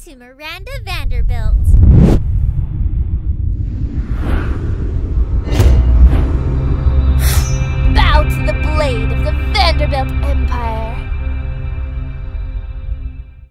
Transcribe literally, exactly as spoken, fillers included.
to Miranda Vanderbilt. Bow to the blade of the Vanderbilt Empire.